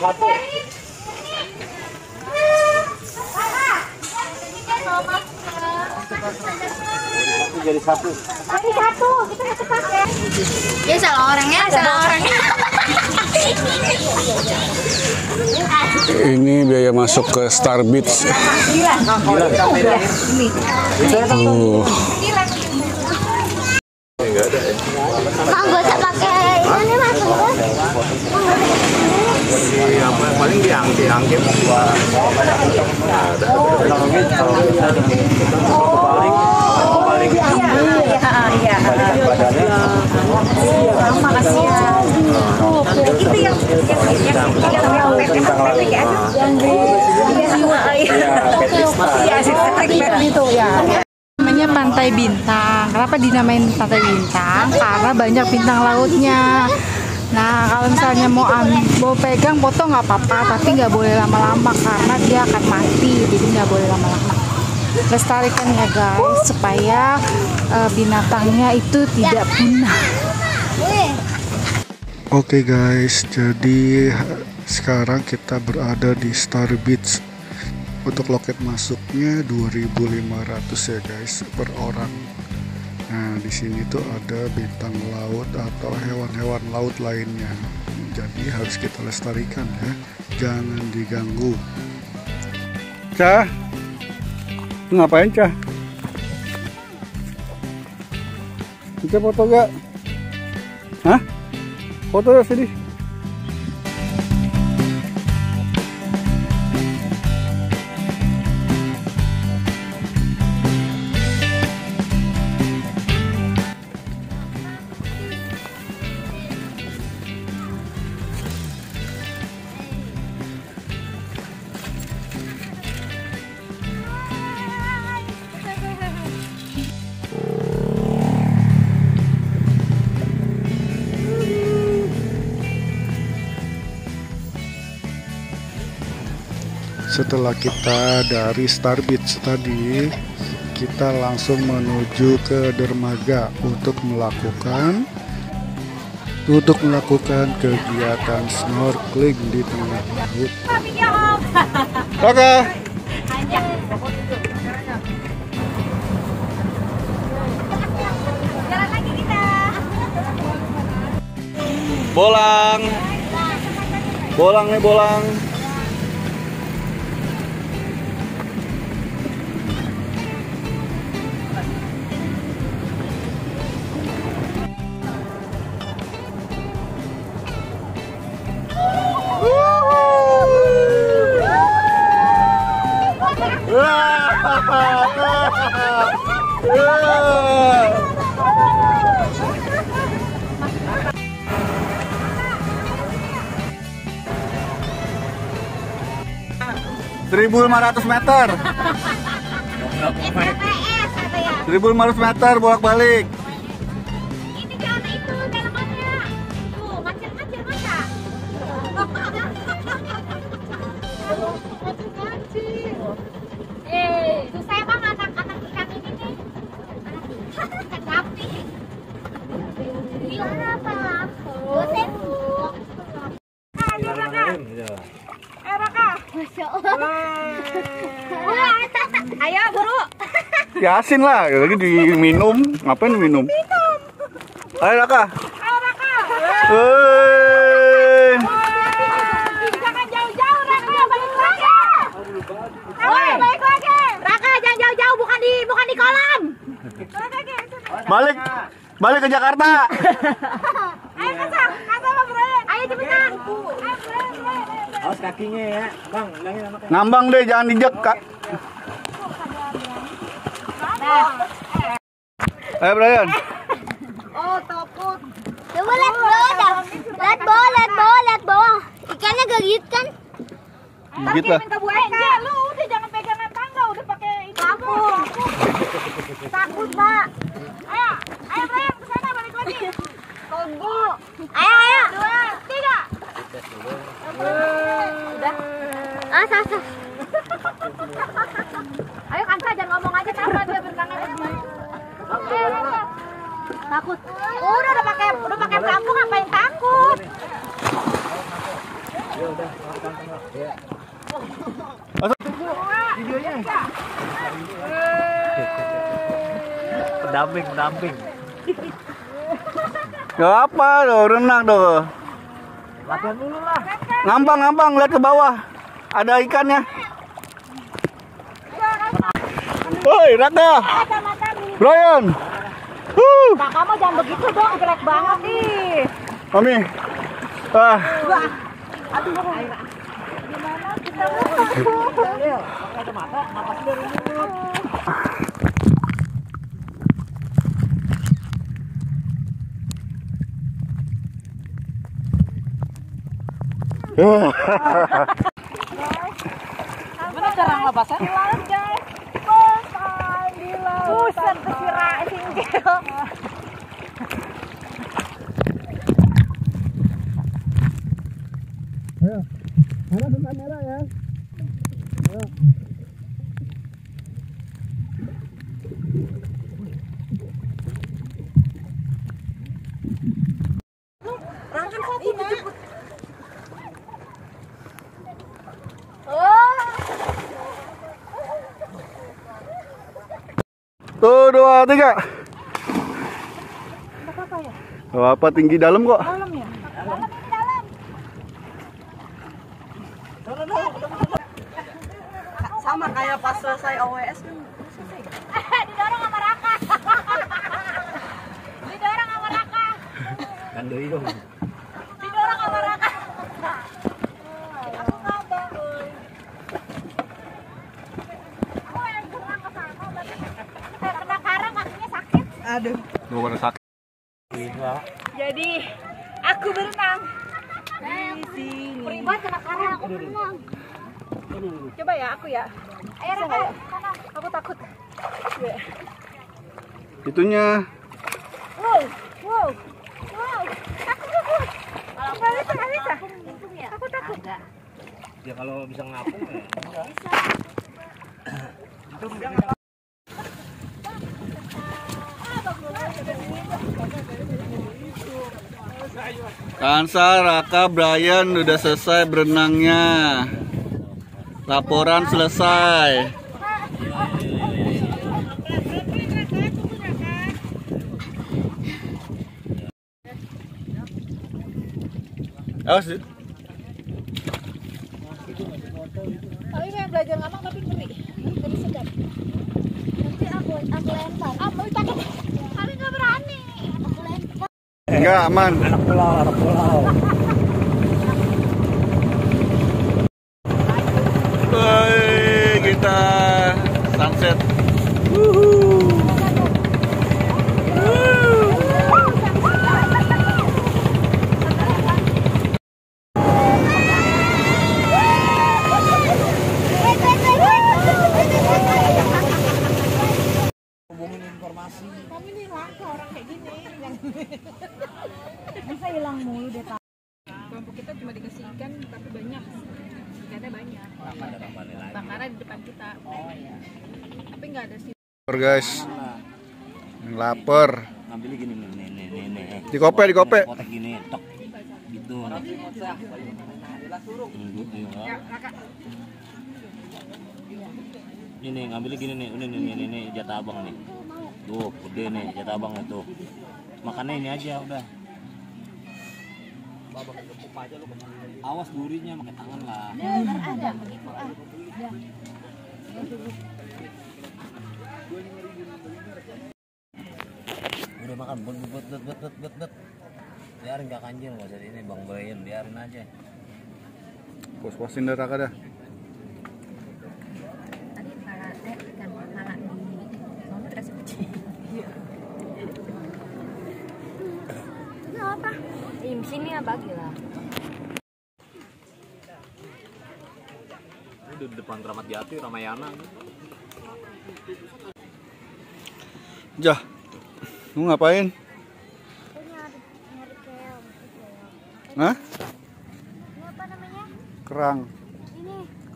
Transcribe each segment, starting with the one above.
satu. Jadi satu. Kita satu pakai. Ya salah orangnya. Ini biaya masuk ke Star Beach. Mak gak usah pakai ini masuk. Paling diangkit. Namanya Pantai Bintang. Kenapa dinamain Pantai Bintang? Karena banyak bintang lautnya. Nah, kalau misalnya mau pegang foto nggak apa-apa, tapi nggak boleh lama-lama karena dia akan mati. Jadi nggak boleh lama-lama. Lestarikan ya guys, supaya binatangnya itu tidak punah. Oke guys, jadi sekarang kita berada di Star Beach. Untuk loket masuknya 2.500 ya guys per orang. Nah, di sini tuh ada bintang laut atau hewan-hewan laut lainnya. Jadi harus kita lestarikan ya. Jangan diganggu. Cah, ngapain Cah? Kita foto gak? Hah? Foto ya sedih. Setelah kita dari Star Beach tadi, kita langsung menuju ke dermaga untuk melakukan kegiatan snorkeling di tengah laut. Oke. Bolang nih bolang. (1.500 meter) 1.500 meter bolak-balik. Ini jangan itu dalamannya. Tuh, macil-macil masa. Macil-macil. Susah emang anak-anak ikan ini nih. Ikan gapi. Gila apa? Bosen. Masya Allah. Ayo buru. Yasin lah, lagi diminum. Ngapain minum? Ayo Raka. Jangan jauh-jauh Raka, balik lagi. Balik lagi. Raka jangan jauh-jauh, bukan di kolam. Balik ke Jakarta. Ayo kesang, sama Brian. Ayo cepetan. Awas kakinya ya, Bang. Ngambang deh, jangan dijek Kak. Ayo Brian. Oh takut. Coba lihat bawah. Ikannya gigit kan? Gigit lah. Lu udah jangan pegangan tangga, udah pakai itu. Takut Pak. Ayo Brian kesana balik lagi. Tunggu. Ayo. 2, 3. Udah. Sah. Ayo Kansa jangan ngomong aja tanpa dia berenang aja. Oke. Takut. Udah pakai pelampung ngapain takut? Pendamping. Gak apa tuh, renang tuh. Latihan dulu lah. Ngambang, lihat ke bawah. Ada ikannya. Woi, Raka. Brian. Kakak mah jangan begitu dong, jelek banget nih. Mami. Aduh, gimana kita mau? Pakai kacamata, napas dari mulut. Gimana cara ngelapasnya? Di laut guys. Di laut. Buset, kesiraan singgil. Mana zona merah ya? Rangkan satu dijemput. Tuh, 2, 3. Apa ya? Oh, apa tinggi dalam kok? Dalam ya? Dalam ini dalam. Sama kayak pas selesai OWS kan. Didorong sama Raka. Didorong sama Raka. Kan doyong. Didorong sama Raka. Aku nggak bangun. Aku yang kurang ke sana berarti kena karang kakinya sakit. Aduh. Gua pada sakit. Jadi aku berenang. Di sini. Peribad kena karang aku berenang. Coba ya aku ya. Ayo Raka, sana. Aku takut. Ya. Itunya. Wow. Aku takut. Nggak bisa. Aku takut. Ya kalau bisa ngapung ya. Kansa, Raka, Brian udah selesai berenangnya. Laporan selesai. Awas. Tapi pengen belajar ngomong tapi ngeri. Tapi sedap. Nanti aku lempar. Aku takut. Kali nggak berani. Aku lempar. Enggak aman. Anak pulau. Woi, kita sunset. Hubungin informasi. Kami nih langka orang kayak gini. Bisa hilang mulu deh. Kelompok kita cuma dikasih ikan tapi banyak. Ikannya banyak. Karena di depan kita. Oh iya. Tapi nggak ada sih. Guys, lapar. Ambil gini nih. Dikope. Kotak gini, tok. Gitu. Ini ngambil gini nih, ini jatah abang nih. Tuh, gede nih jatah abang itu. Makannya ini aja udah. Awas durinya pakai tangan lah. Ada begitu Udah makan, bet. Biarin gak kanjil, nggak usah ini Bang Brian, biarin aja. Puas-puasin dah Raka dah. Tadi ikan pala di sono terasa kecil. Itu apa? Di sini ya bagi lah. Ini di depan Ramat Jati, Ramayana. Jah, lu ngapain? Nyari keong. Hah? Ini apa namanya? Kerang. Ini.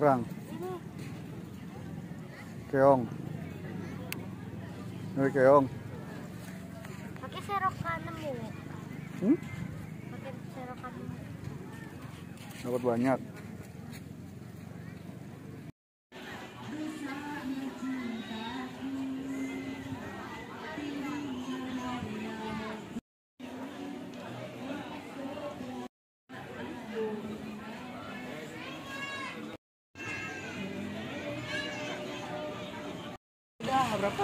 Keong. Nyari keong. Pakai serok kanem bu. Hmm? Pakai serok kanem. dapat banyak. Berapa?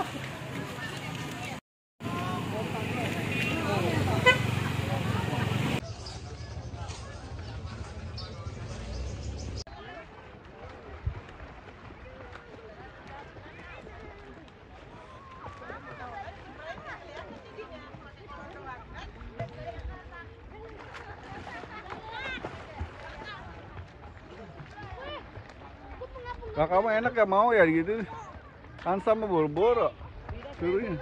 Nah, kamu enak ya mau ya gitu. Kan sama boro-boro. Suruhnya.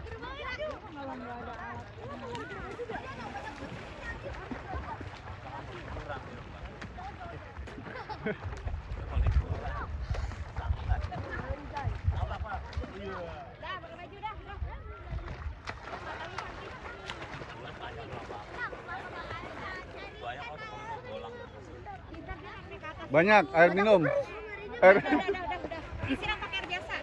Banyak air minum. Air. Disiram pakai air biasa.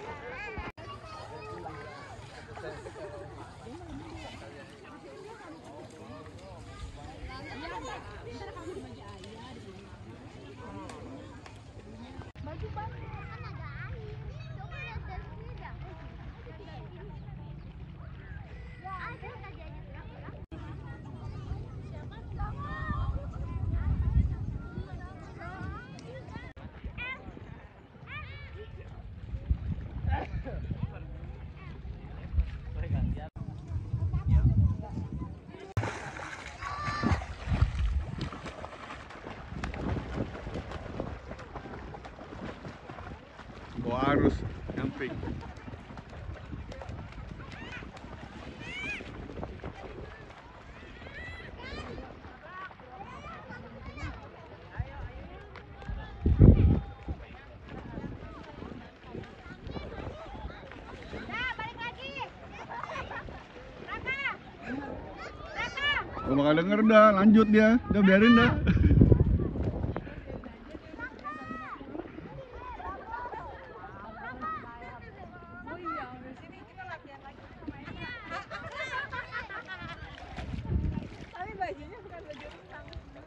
Bawa arus nyamping. Gua bakal denger dah, lanjut dia. Udah biarin dah. Tapi bajunya bukan baju renang.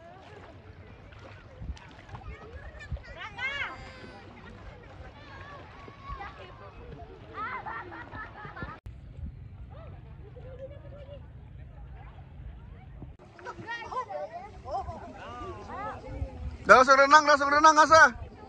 Langsung renang Asa.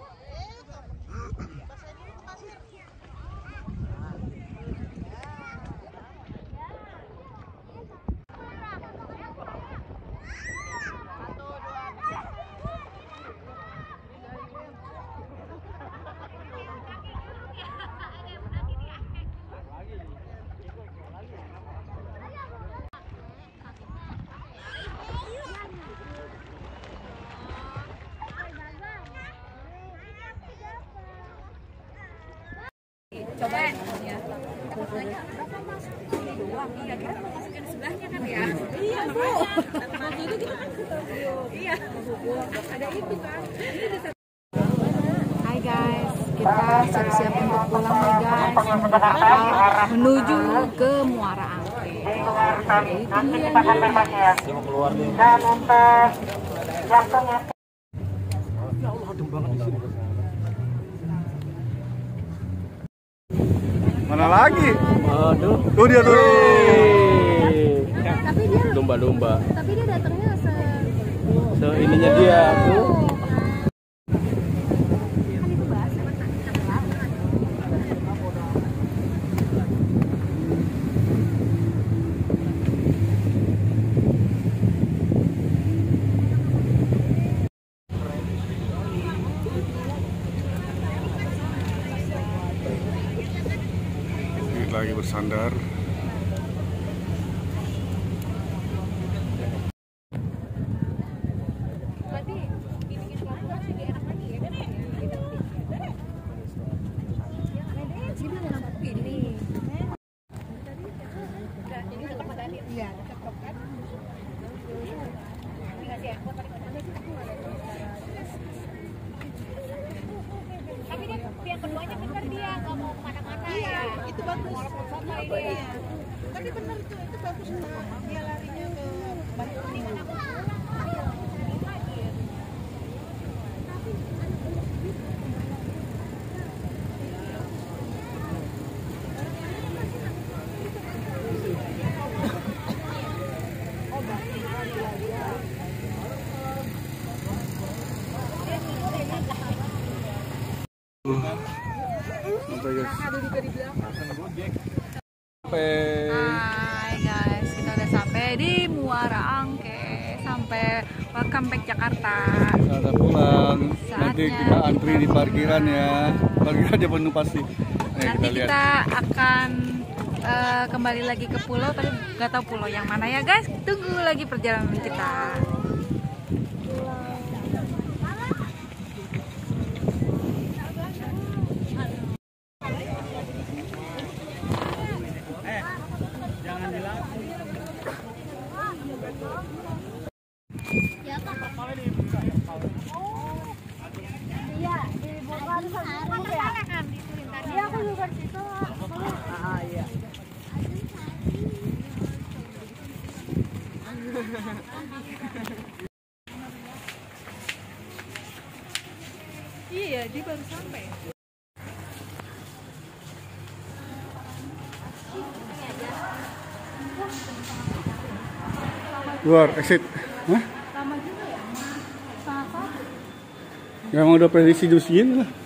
Coba ya. Iya, kita mau masukin sebelahnya kan ya? Iya, Bu. Waktu itu kita kan iya. Ada itu kan. Hai guys, kita siap-siap untuk pulang nih guys. Menuju ke Muara Angke. Itu dia nih. Dia mau keluar nih. Mana lagi? Aduh. Tuh dia tuh. Tapi dia Domba-domba. tapi dia datangnya Ininya dia tuh. Lagi bersandar. Sampai guys. Hai guys, kita udah sampai di Muara Angke. Sampai welcome back Jakarta. Saatnya pulang. Nanti Saatnya kita antri di parkiran ya. Parkiran dia penuh pasti. Nanti kita akan kembali lagi ke pulau, tapi nggak tahu pulau yang mana ya guys. Tunggu lagi perjalanan kita. Iya, dia baru sampai. Luar exit. Hah? Lama juga ya? Sangat. Ya emang udah prediksi jam segini lah.